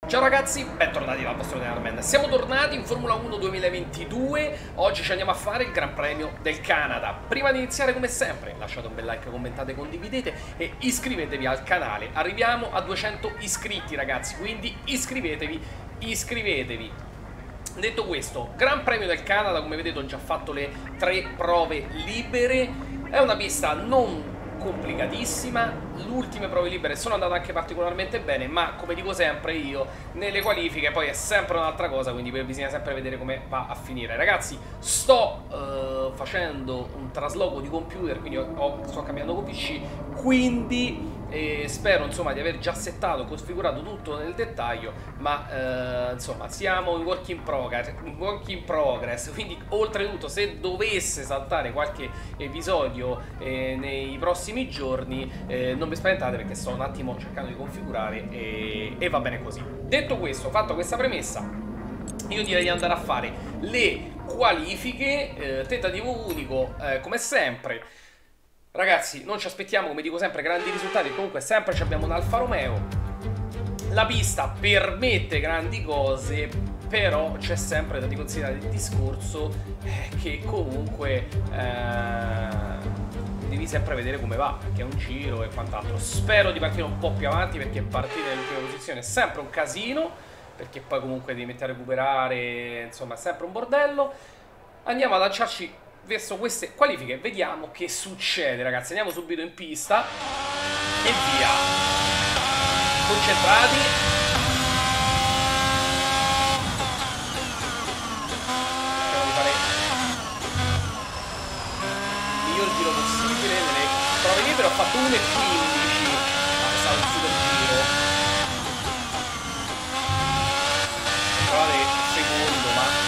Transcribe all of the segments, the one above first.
Ciao ragazzi, bentornati dal vostro Denarman. Siamo tornati in Formula 1 2022. Oggi ci andiamo a fare il Gran Premio del Canada. Prima di iniziare, come sempre, lasciate un bel like, commentate, condividete e iscrivetevi al canale. Arriviamo a 200 iscritti ragazzi, quindi iscrivetevi. Detto questo, Gran Premio del Canada, come vedete ho già fatto le 3 prove libere. È una pista non complicatissima, le ultime prove libere sono andate anche particolarmente bene, ma come dico sempre io, nelle qualifiche poi è sempre un'altra cosa, quindi bisogna sempre vedere come va a finire. Ragazzi, sto facendo un trasloco di computer, quindi sto cambiando con PC, quindi spero insomma di aver già settato, configurato tutto nel dettaglio, ma insomma siamo in work in progress, quindi oltretutto se dovesse saltare qualche episodio nei prossimi giorni non vi spaventate, perché sto un attimo cercando di configurare e va bene così. Detto questo, fatto questa premessa, io direi di andare a fare le qualifiche, tentativo unico come sempre. Ragazzi, non ci aspettiamo, come dico sempre, grandi risultati. Comunque sempre abbiamo un Alfa Romeo. La pista permette grandi cose, però c'è sempre da considerare il discorso che comunque devi sempre vedere come va, perché è un giro e quant'altro. Spero di partire un po' più avanti, perché partire nell'ultima posizione è sempre un casino, perché poi comunque devi mettere a recuperare, insomma è sempre un bordello. Andiamo a lanciarci verso queste qualifiche, vediamo che succede ragazzi. Andiamo subito in pista e via, concentrati. Cerchiamo di fare il miglior giro possibile. Nelle prove libere ho fatto 1,15, ma è stato un super giro. Provate il secondo, ma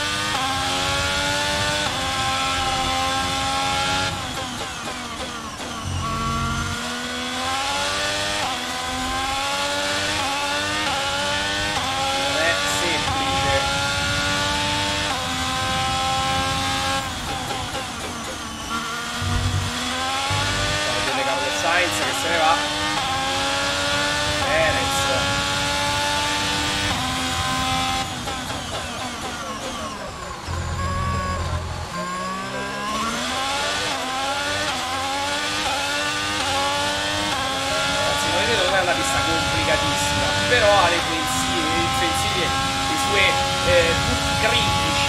che se ne va. Perez. Ragazzi, non vedete, non è una pista complicatissima, però ha le sue insidie, i suoi punti critici.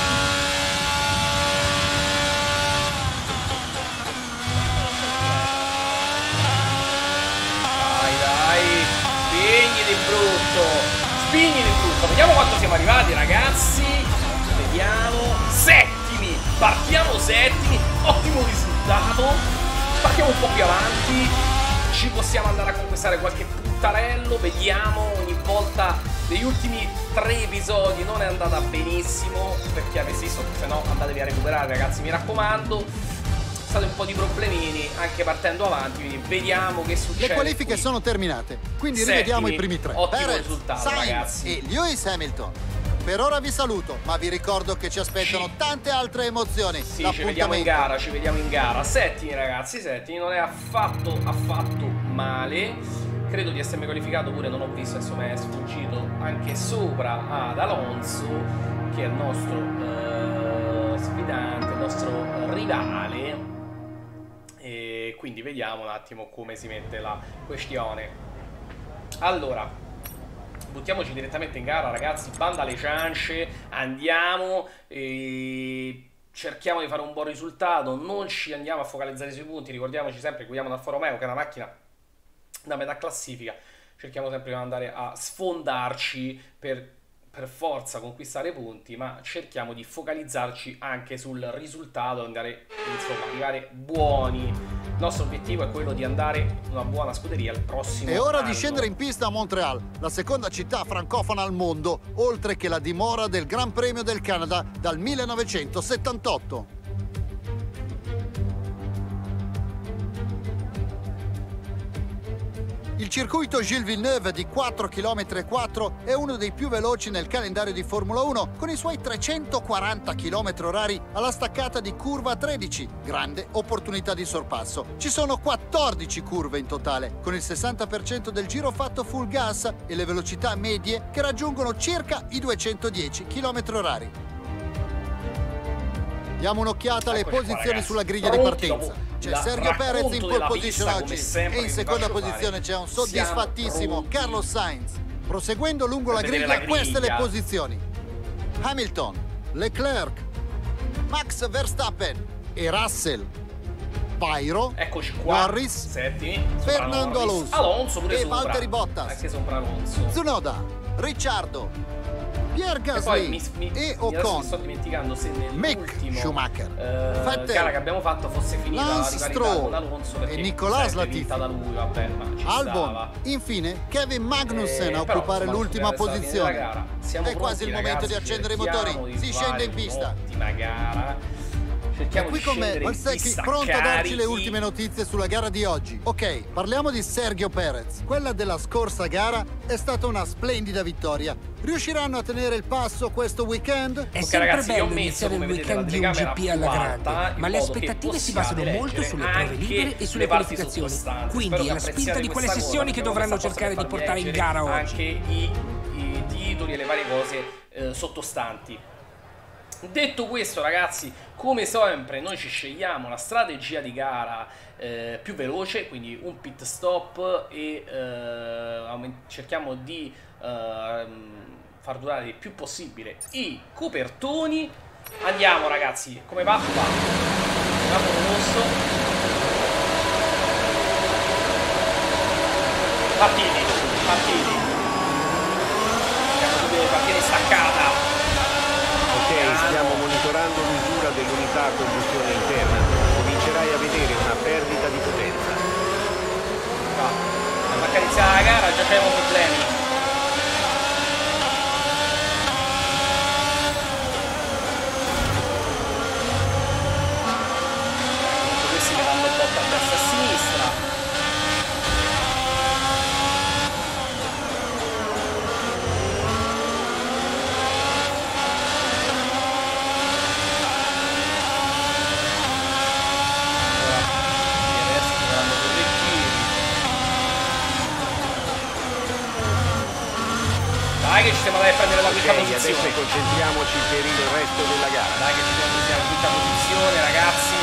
Spigni di brutto. Vediamo quanto siamo arrivati ragazzi. Vediamo. Settimi. Partiamo settimi. Ottimo risultato. Partiamo un po' più avanti. Ci possiamo andare a conquistare qualche puntarello. Vediamo. Ogni volta negli ultimi 3 episodi non è andata benissimo, perché avessi visto, se no andatevi a recuperare ragazzi, mi raccomando. State un po' di problemini anche partendo avanti, quindi vediamo che succede. Le qualifiche sono terminate, quindi rivediamo i primi 3. Ottimo Perez, risultato Sainz ragazzi e Lewis Hamilton. Per ora vi saluto, ma vi ricordo che ci aspettano tante altre emozioni. Sì, ci vediamo in gara, Settimi ragazzi, settimi, non è affatto male. Credo di essermi qualificato pure, non ho visto, insomma è sfuggito anche sopra ad Alonso, che è il nostro sfidante, il nostro rivale. E quindi vediamo un attimo come si mette la questione. Allora, buttiamoci direttamente in gara ragazzi, banda alle ciance, andiamo e cerchiamo di fare un buon risultato, non ci andiamo a focalizzare sui punti, ricordiamoci sempre che guidiamo un Alfa Romeo che è una macchina da metà classifica, cerchiamo sempre di andare a sfondarci per forza conquistare punti, ma cerchiamo di focalizzarci anche sul risultato, andare, insomma, arrivare buoni. Il nostro obiettivo è quello di andare in una buona scuderia il prossimo anno. È ora di scendere in pista a Montreal, la seconda città francofona al mondo, oltre che la dimora del Gran Premio del Canada dal 1978. Il circuito Gilles Villeneuve di 4,4 km è uno dei più veloci nel calendario di Formula 1, con i suoi 340 km/h alla staccata di curva 13. Grande opportunità di sorpasso. Ci sono 14 curve in totale, con il 60% del giro fatto full gas e le velocità medie che raggiungono circa i 210 km/h. Diamo un'occhiata alle posizioni sulla griglia di partenza. C'è Sergio Perez in pole position oggi e in seconda posizione c'è un soddisfattissimo Carlos Sainz. Proseguendo lungo la griglia, queste le posizioni: Hamilton, Leclerc, Max Verstappen e Russell, Pyro, Norris, Fernando Alonso e Valtteri Bottas, Tsunoda, Ricciardo, Pierre Gasly e Ocon, sto dimenticando se Mick Schumacher, Vettel, gara che abbiamo fatto fosse finita Lance la Stroll con Alonso e Nicolas Latifi. Da lui, vabbè, ma ci Albon, stava. Infine Kevin Magnussen a occupare l'ultima posizione. È quasi il momento di accendere i motori, si scende in pista. Un'ottima gara. È qui con me Valsecchi, pronto a darci le ultime notizie sulla gara di oggi. Ok, parliamo di Sergio Perez. Quella della scorsa gara è stata una splendida vittoria. Riusciranno a tenere il passo questo weekend? È sempre ragazzi, bello iniziare il weekend di un GP alla grande, ma le aspettative si basano molto sulle prove libere e sulle qualificazioni. Quindi è la spinta di quelle sessioni che dovranno cercare di portare in gara oggi. Anche i titoli e le varie cose sottostanti. Detto questo, ragazzi, come sempre noi ci scegliamo la strategia di gara più veloce, quindi un pit stop e cerchiamo di far durare il più possibile i copertoni. Andiamo, ragazzi, come va? Andiamo rosso. Partiti. Siamo due partite staccata. Stiamo monitorando l'usura dell'unità a combustione interna. Comincerai a vedere una perdita di potenza. Abbiamo accarezzato la gara, già abbiamo problemi. Questi ne vanno botta a destra e a sinistra. Dai che ci stiamo andando a prendere la quinta posizione. Adesso concentriamoci per il resto della gara. Dai che ci stiamo prendendo la quinta posizione, ragazzi.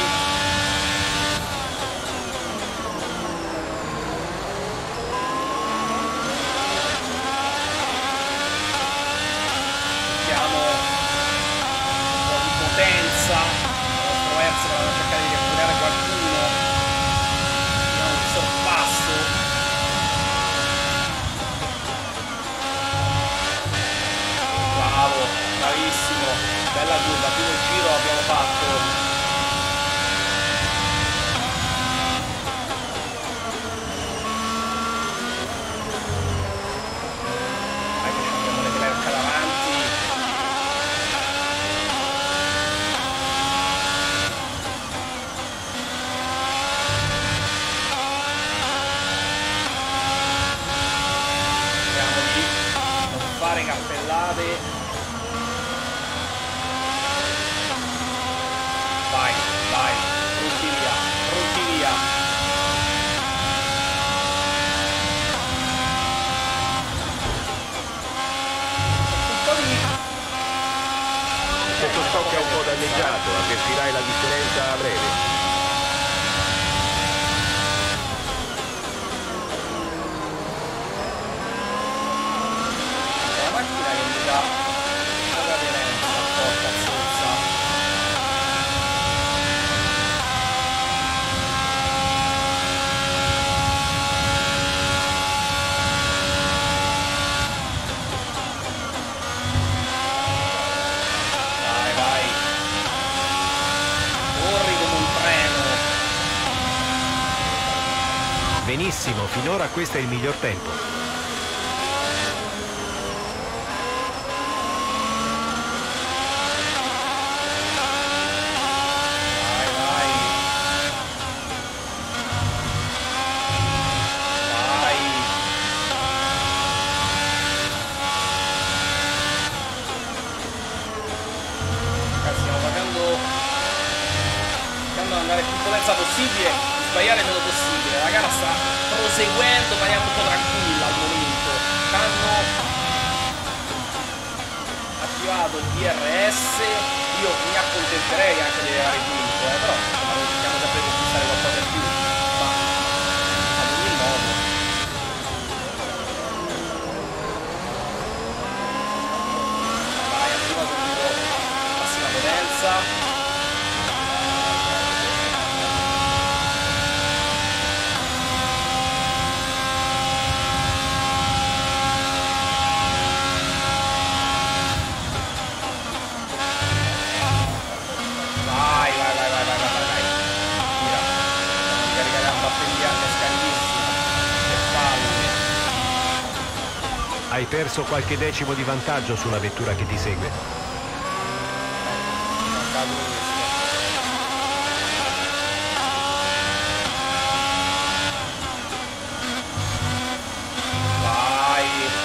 Mettiamo un po' di potenza. Il nostro Hertz va a cercare di catturare qualcuno. Vediamo un sorpasso. Bravissimo, bella curva, primo giro abbiamo fatto. Dai che abbiamo le Leclerc davanti. Cerchiamo di non fare cappellate. Vai, pronti via. Un po' di... Questo stop è un po' danneggiato, avvertirai la differenza a breve. La macchina che mi dà una aderenza, porca zozza. Benissimo, finora questo è il miglior tempo. Vai. potenza possibile, sbagliare il meno possibile. La gara sta proseguendo in maniera molto tranquilla al momento. Hanno attivato il DRS, io mi accontenterei anche di arrivare quinto, però dobbiamo sempre conquistare qualcosa in più, ma ad ogni modo. Vai, attiva subito massima potenza. Hai perso qualche decimo di vantaggio sulla vettura che ti segue. Vai.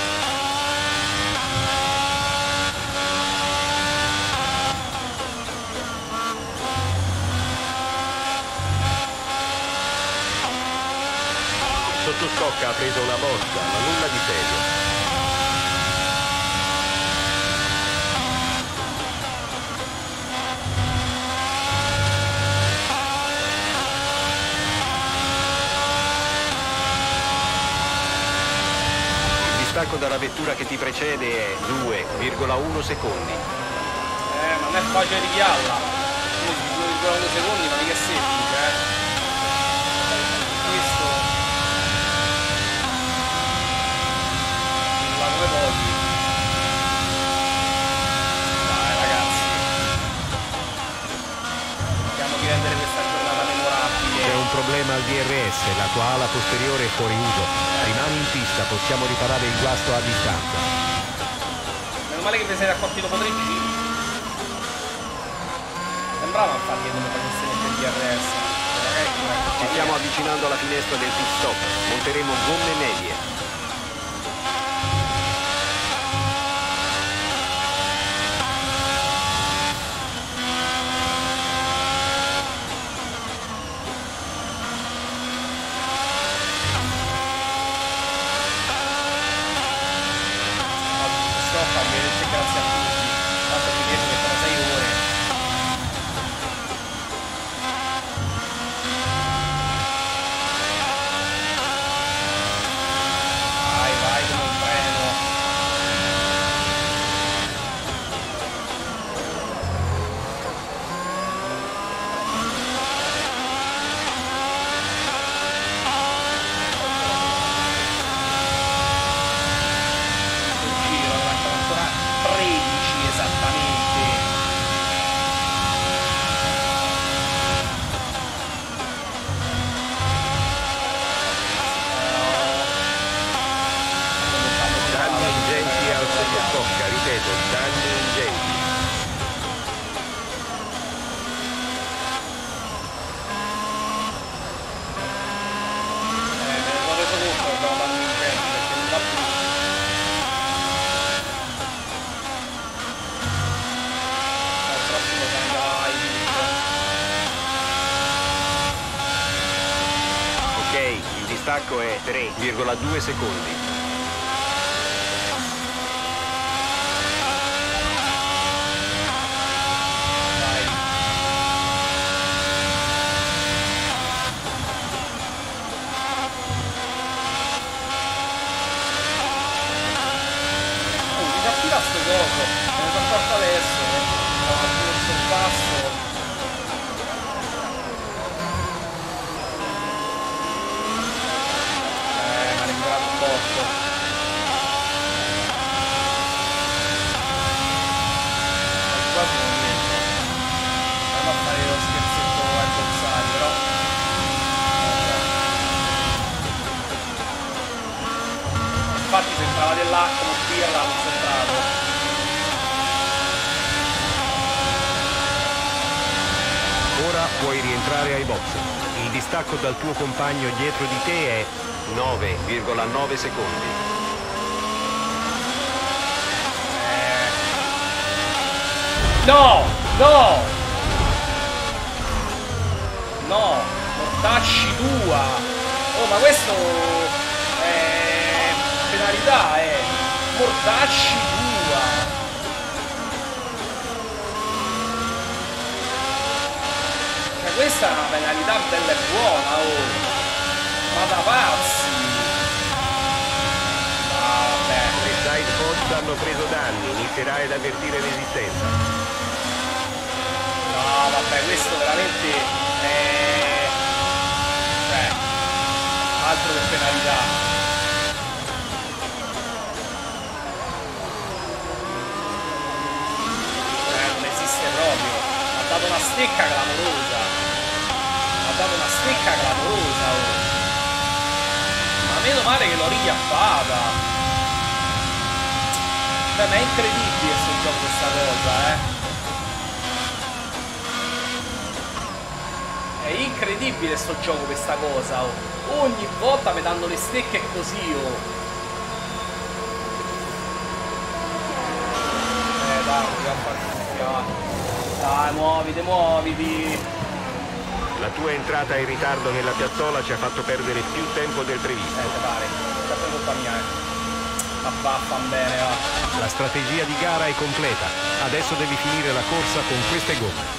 Sottoscocca ha preso una botta, ma nulla di serio. Il distacco dalla vettura che ti precede è 2,1 secondi. Ma non è facile di chialla. 2,1 secondi, ma mica semplice, Questo la come pochi. Dai ragazzi, cerchiamo di rendere questa giornata memorabile. C'è un problema al DRS, la tua ala posteriore è fuori uso. Rimani in pista, possiamo riparare il guasto a distanza. Meno male che vi siete accorti dopo 3 giri. Sembrava infatti che non mi facesse niente il DRS. Ci stiamo avvicinando alla finestra del pit stop. Monteremo gomme medie. Grazie a tutti, tanto mi riesco che sono 6 ore. Vai come un treno. Ripeto, danni ingenti. Me ne sono reso conto che abbiamo danni ingenti perché non va più. Al prossimo cambia il video. Ok, il distacco è 3,2 secondi. Sto coso, me ne sono accorto adesso, ho perso il passo. Mi ha recuperato un botto. Quasi non niente. Andiamo a fare lo scherzetto ai boxari, però. Infatti se entravate là come pirla non sono entrato. Ora puoi rientrare ai box. Il distacco dal tuo compagno dietro di te è 9,9 secondi. No! No! No, mortacci tua. Oh, ma questo è penalità, mortacci tua. Cioè, questa è una penalità bella e buona, oh. Ma da pazzi. Vabbè. Le side pods hanno preso danni, inizierà ad avvertire resistenza. No, vabbè, questo veramente è... cioè, altro che penalità. Non esiste proprio. Ha dato una stecca clamorosa. Ha dato una stecca clamorosa, oh. Ma meno male che l'ho richiappata. Beh, ma è incredibile sto gioco, questa cosa, È incredibile sto gioco, questa cosa, oh. Ogni volta mi danno le stecche così, oh. Dai, muoviti. La tua entrata in ritardo nella piazzola ci ha fatto perdere più tempo del previsto. Te pare, sempre colpa mia, Ma vaffanbene, va. La strategia di gara è completa. Adesso devi finire la corsa con queste gomme.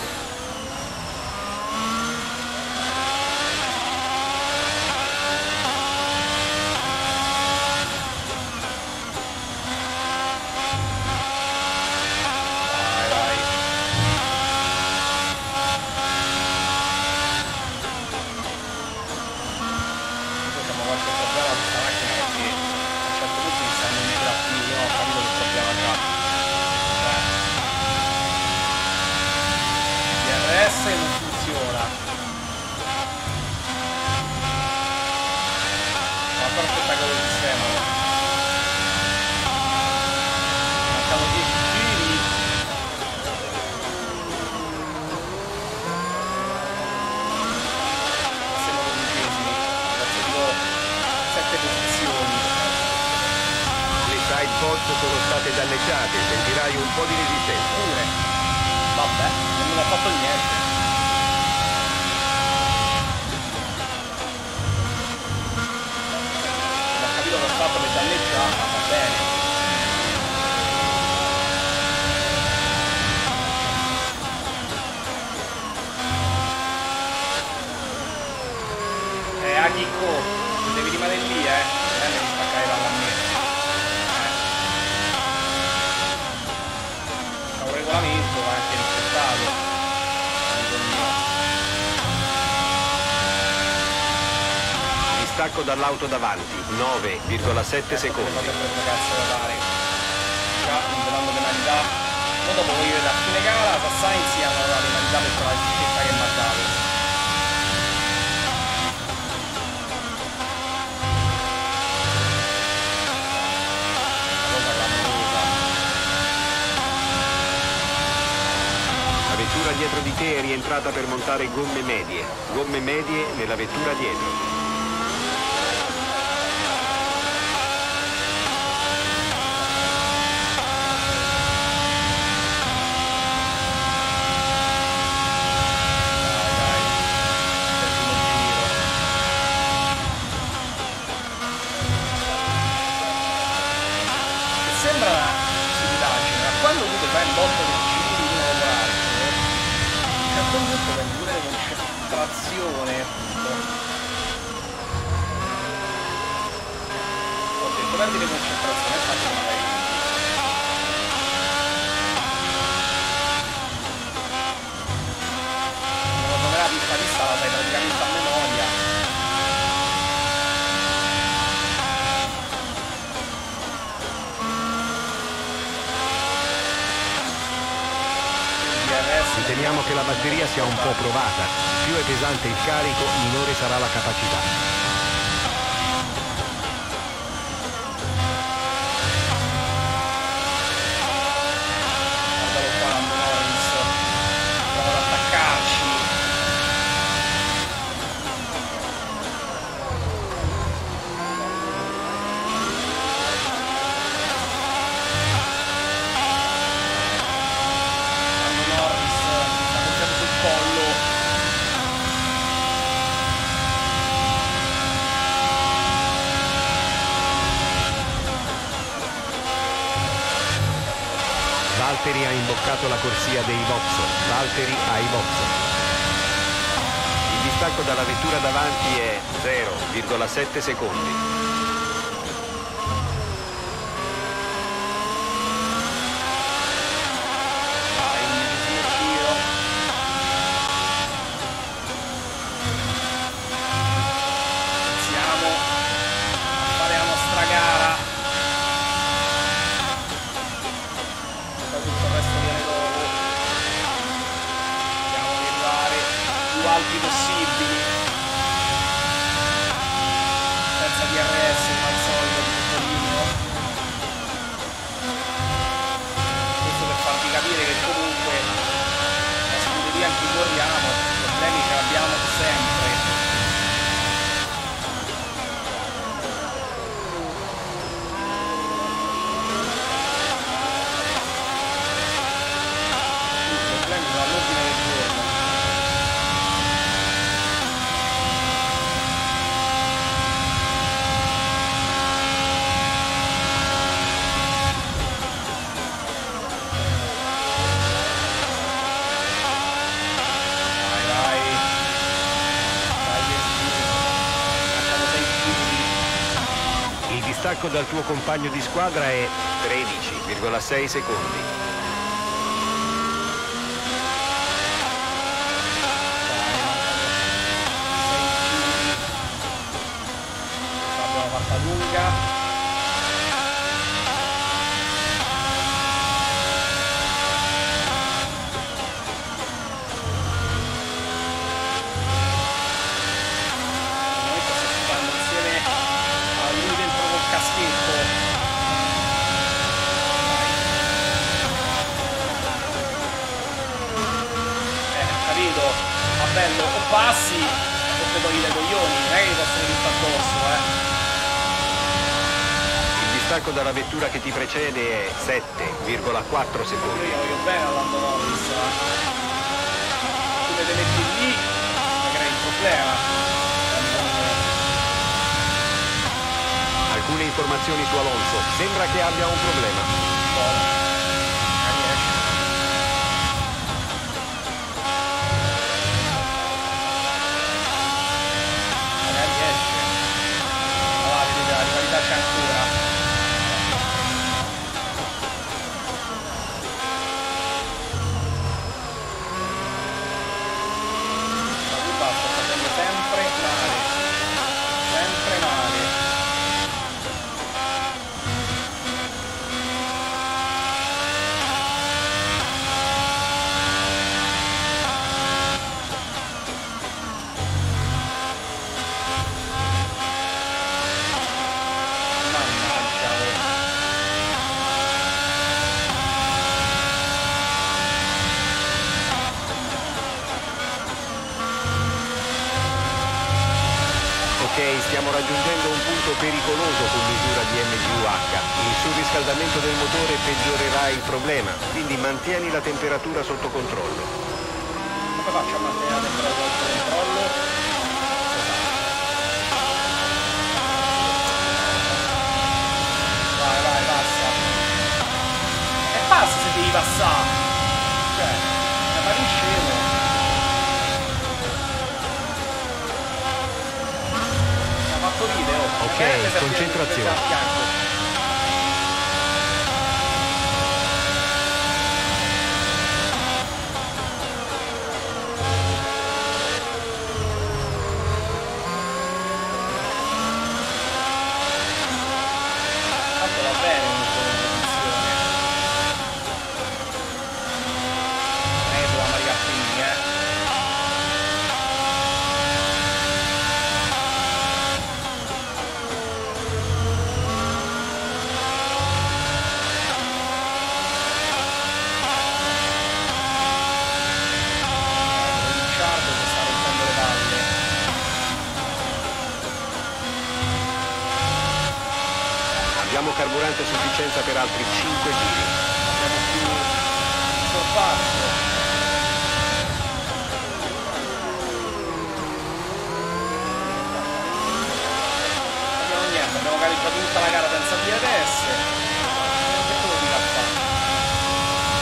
Sono state danneggiate, sentirai un po' di resistenza. Pure. Vabbè, non ho fatto niente. Non ho capito che ho fatto per danneggiata, va bene. Chicco, devi rimanere lì, non devi spaccare palla a me. Regolamento va anche rispettato. Distacco dall'auto davanti, 9,7 secondi. Cazzo da fare. Già non dando penalità. Poi dopo voglio vedere a fine gara se Sainz hanno dato la penalità per la scelta che mi ha dato. Dietro di te è rientrata per montare gomme medie nella vettura dietro. Sembra una stupidaggine, ma quando tu fai il botto di giri uno dopo l'altro, a quel punto per pure le concentrazione, ho detto perdi le concentrazioni e faccio una lei. Quando me la pista la sai praticamente a memoria. Riteniamo che la batteria sia un po' provata. Più è pesante il carico, minore sarà la capacità. Valtteri ha imboccato la corsia dei Vauxhall. Valtteri ai Vauxhall. Il distacco dalla vettura davanti è 0,7 secondi. Possibili senza DRS al solito di Topolino. Questo per farvi capire che comunque la scuderia in cui corriamo problemi ce l'abbiamo sempre. I problemi sono all'ordine del giorno. Il distacco dal tuo compagno di squadra è 13,6 secondi. Abbiamo fatta lunga. Caschetto. Capito? Ma bello, o passi o te togli dai coglioni, non è che ti possono venire addosso, Il distacco dalla vettura che ti precede è 7,4 secondi. Io voglio bene a Lando Norris, tu me te metti lì, mi crei il problema. Alcune informazioni su Alonso. Sembra che abbia un problema. Magari esce. Allora, vedete, la rivalità c'è ancora. La curva sta facendo sempre male. Sempre male. Stiamo raggiungendo un punto pericoloso con misura di MGUH. Il surriscaldamento del motore peggiorerà il problema, quindi mantieni la temperatura sotto controllo. Come faccio a mantenere la temperatura sotto controllo? Vai, passa. E passa se devi passare. Cioè, ma non scemo. Video. Ok, concentrazione. Tanto va bene in posizione. Dovevamo arrivare primi, Abbiamo carburante a sufficienza per altri 5 giri. Abbiamo più sorpasso. Abbiamo niente, abbiamo gareggiato tutta la gara senza DRS. Che cosa mi fa fare?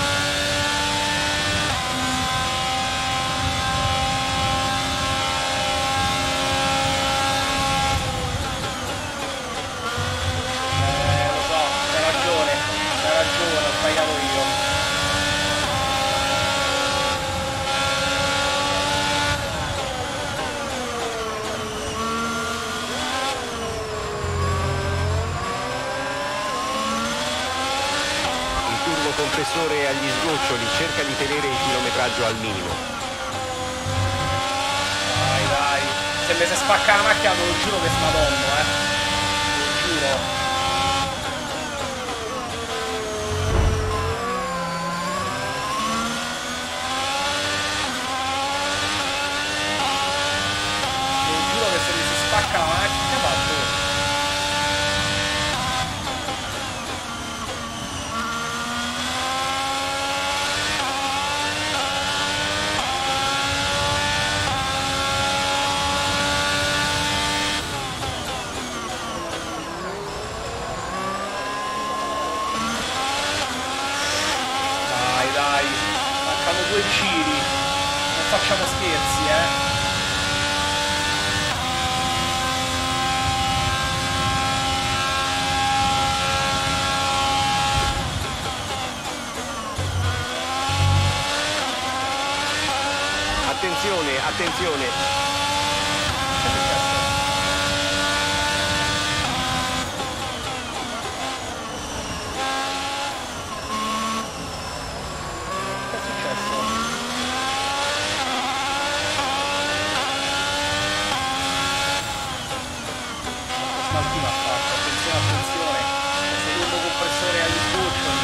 compressore agli sgoccioli, cerca di tenere il chilometraggio al minimo. Dai, se mi si spacca la macchina te lo giuro che smadonno, lo giuro. Se mi si spacca la macchina vado. Dai, mancano 2 giri, non facciamo scherzi, Attenzione, attenzione. Attenzione, questo turbo compressore agli sgoccioli.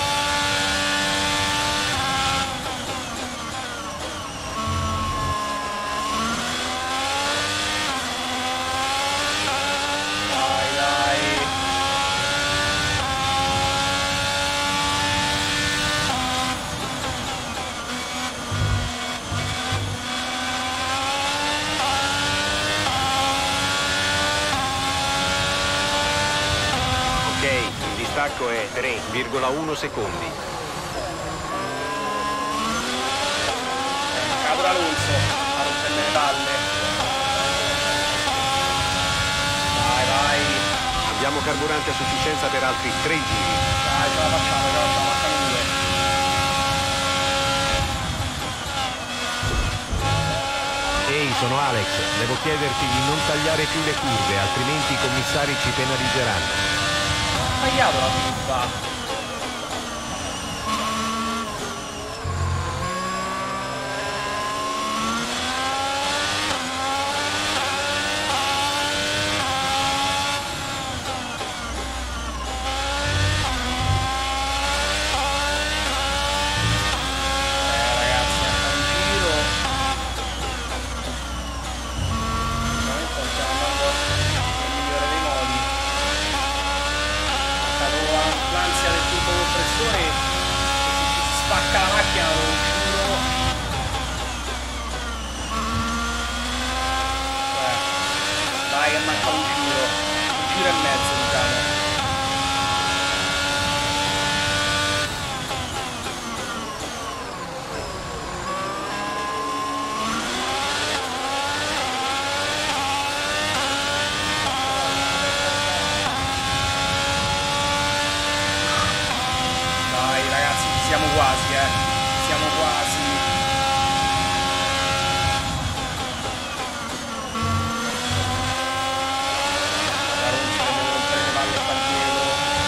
Il distacco è 3,1 secondi. Cavolo Alonso a rompere le palle. Vai. Abbiamo carburante a sufficienza per altri 3 giri. Dai, ce la facciamo, mancano 2. Ehi, sono Alex. Devo chiederti di non tagliare più le curve, altrimenti i commissari ci penalizzeranno. Tagliato la curva. Ragazzi, anche un giro. Veramente stiamo andando nel migliore dei modi. L'ansia del turbo compressore che se ci si spacca la macchina lo giuro. Dai che manca un giro e mezzo diciamo. Ragazzi, siamo quasi, siamo quasi. La Ronzi deve rompere le palle qua dietro.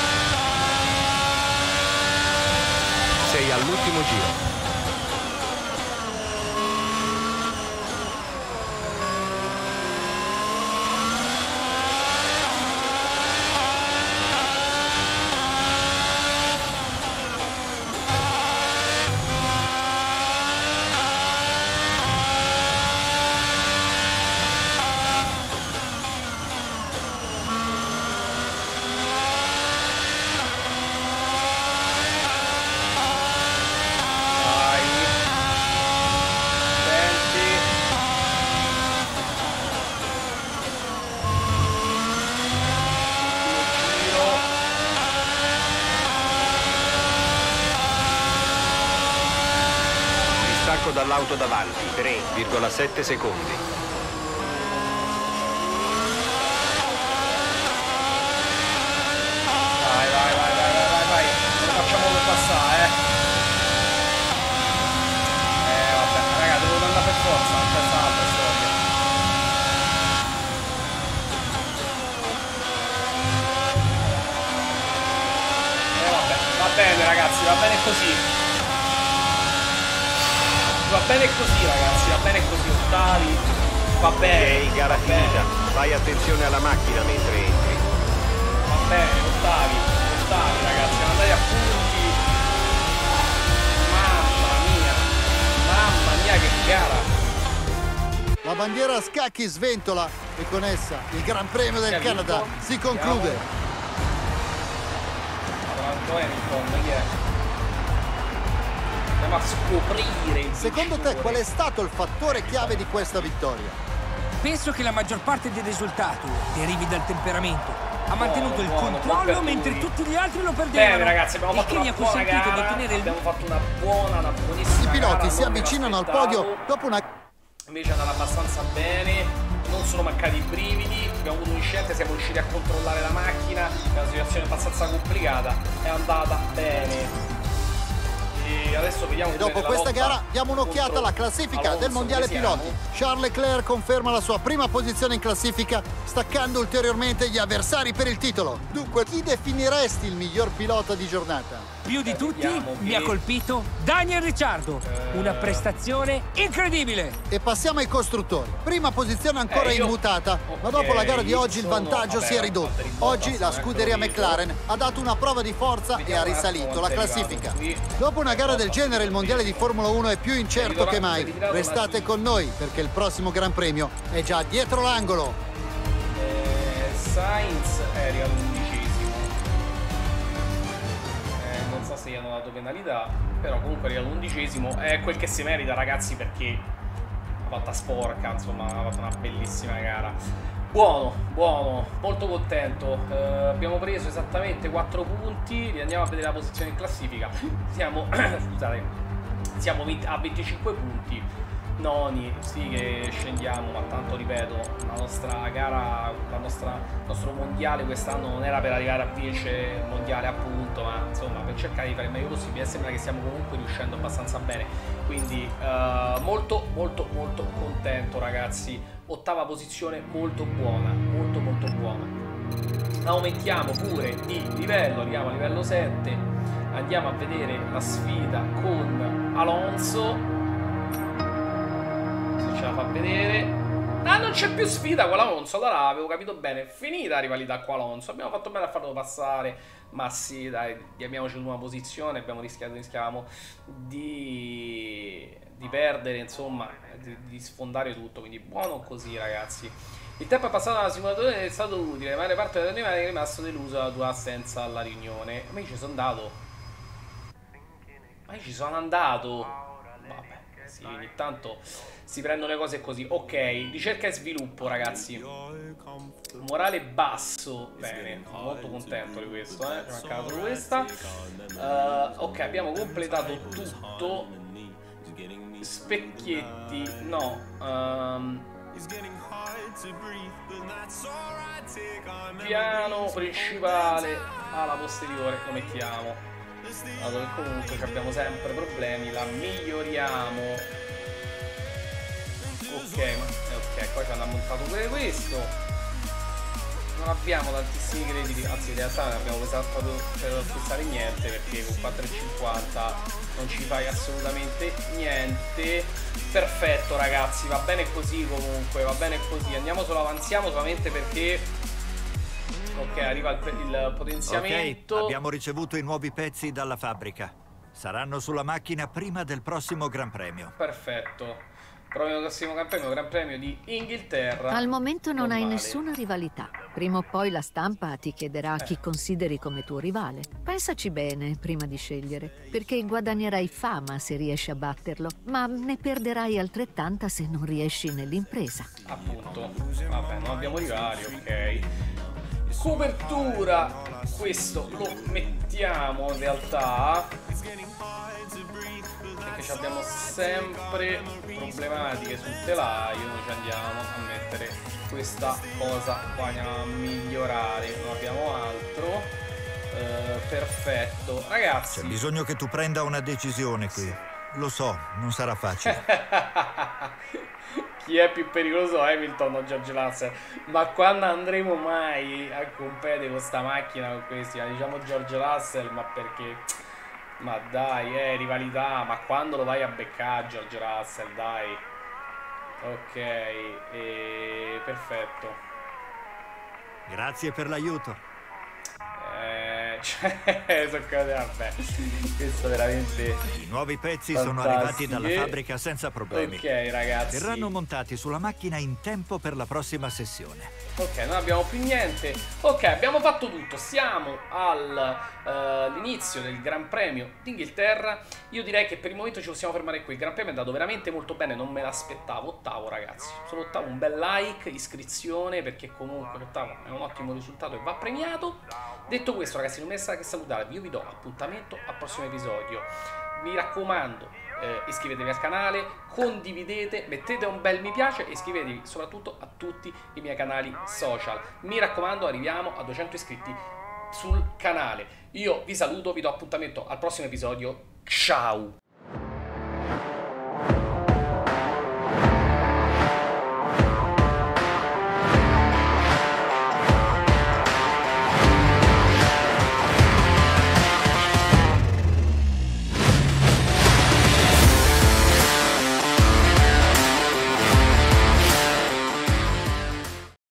Sei all'ultimo giro. Dall'auto davanti, 3,7 secondi. Vai, non lo facciamo per passare, vabbè, raga, devo andare per forza, non c'è altra storia. Vabbè, va bene ragazzi, va bene così. Va bene così, ragazzi, va bene così, ottavi. Va bene. Ok, gara finita. Fai attenzione alla macchina mentre entri. Va bene, ottavi, ragazzi, siamo andati a punti. Mamma mia che gara. La bandiera a scacchi sventola e con essa il Gran Premio del Canada si conclude. Hamilton, chi è? Andiamo a scoprire. Secondo te qual è stato il fattore chiave di questa vittoria? Penso che la maggior parte del risultato derivi dal temperamento. Ha mantenuto il controllo mentre tutti gli altri lo perdevano. Bene ragazzi, abbiamo fatto una buona gara, abbiamo fatto una buonissima gara. I piloti si avvicinano al podio dopo una... Invece è andata abbastanza bene, non sono mancati i brividi, abbiamo avuto un incidente, siamo riusciti a controllare la macchina, è una situazione abbastanza complicata, è andata bene. E adesso vediamo. E dopo questa gara diamo un'occhiata alla classifica del mondiale piloti. Charles Leclerc conferma la sua prima posizione in classifica, staccando ulteriormente gli avversari per il titolo. Dunque, chi definiresti il miglior pilota di giornata? Più di tutti mi ha colpito Daniel Ricciardo, una prestazione incredibile. E passiamo ai costruttori. Prima posizione ancora immutata, ma dopo la gara di oggi il vantaggio si è ridotto. Oggi la scuderia McLaren ha dato una prova di forza e ha risalito la classifica. Dopo una gara del genere il mondiale di Formula 1 è più incerto che mai. Restate con noi perché il prossimo Gran Premio è già dietro l'angolo. Sainz è arrivato se gli hanno dato penalità, però comunque arriva all'11°, è quel che si merita ragazzi, perché ha fatta sporca, insomma ha fatto una bellissima gara. Buono, molto contento. Abbiamo preso esattamente 4 punti, andiamo a vedere la posizione in classifica. Siamo scusate, siamo a 25 punti, noni, sì che scendiamo, ma tanto ripeto, la nostra gara, il nostro mondiale quest'anno non era per arrivare a vincere il mondiale appunto, ma insomma per cercare di fare il meglio possibile. Sembra che stiamo comunque riuscendo abbastanza bene, quindi molto contento ragazzi. Ottava posizione molto buona, molto buona. Aumentiamo pure di livello, arriviamo a livello 7, andiamo a vedere la sfida con Alonso. La fa vedere. Ah, non c'è più sfida con Alonso. Allora avevo capito bene. Finita la rivalità con Alonso. Abbiamo fatto bene a farlo passare. Ma sì, dai, diamiamoci l'ultima posizione. Abbiamo rischiamo di perdere, insomma, di sfondare tutto. Quindi buono così, ragazzi. Il tempo è passato dalla simulatore, è stato utile, ma reparto dell'animale è rimasto deluso dalla tua assenza alla riunione. Ma io ci sono andato. Vabbè, sì, ogni tanto si prendono le cose così. Ok, ricerca e sviluppo ragazzi. Morale basso. Bene, sono molto contento di questo, Ci è mancata solo questa. Ok, abbiamo completato tutto. Specchietti. No. Piano principale alla posteriore lo mettiamo. Allora, comunque abbiamo sempre problemi. La miglioriamo. Ok, poi ci hanno montato pure questo. Non abbiamo tantissimi crediti, anzi in realtà non abbiamo proprio per acquistare niente, perché con 4,50 non ci fai assolutamente niente. Perfetto ragazzi, va bene così comunque, va bene così. Andiamo solo, avanziamo solamente perché ok, arriva il potenziamento. Ok, abbiamo ricevuto i nuovi pezzi dalla fabbrica. Saranno sulla macchina prima del prossimo Gran Premio. Perfetto. Proprio il prossimo Gran Premio di Inghilterra. Al momento non hai nessuna rivalità. Prima o poi la stampa ti chiederà chi consideri come tuo rivale. Pensaci bene prima di scegliere, perché guadagnerai fama se riesci a batterlo, ma ne perderai altrettanta se non riesci nell'impresa. Appunto. Vabbè, non abbiamo rivali, ok. Copertura. Questo lo mettiamo in realtà, perché abbiamo sempre problematiche sul telaio. Noi ci andiamo a mettere questa cosa qua, andiamo a migliorare, non abbiamo altro. Perfetto ragazzi, c'è bisogno che tu prenda una decisione qui. Lo so, non sarà facile. Chi è più pericoloso, Hamilton o George Russell? Ma quando andremo mai a competere con sta macchina con questi? Diciamo George Russell, ma perché Ma dai, rivalità, ma quando lo vai a beccare George Russell, dai. Ok, perfetto. Grazie per l'aiuto. Vabbè, questo veramente. I nuovi pezzi fantastici. Sono arrivati dalla fabbrica senza problemi. Ok, ragazzi. Verranno montati sulla macchina in tempo per la prossima sessione. Ok, non abbiamo più niente. Ok, abbiamo fatto tutto. Siamo all'inizio del Gran Premio d'Inghilterra. Io direi che per il momento ci possiamo fermare qui. Il Gran Premio è andato veramente molto bene, non me l'aspettavo. Ottavo, ragazzi. Sono ottavo, un bel like, iscrizione, perché comunque l'ottavo è un ottimo risultato e va premiato. Detto questo, ragazzi, non mi resta che salutarvi. Io vi do appuntamento al prossimo episodio. Mi raccomando, iscrivetevi al canale, condividete, mettete un bel mi piace e iscrivetevi soprattutto a tutti i miei canali social. Mi raccomando, arriviamo a 200 iscritti sul canale. Io vi saluto, vi do appuntamento al prossimo episodio. Ciao!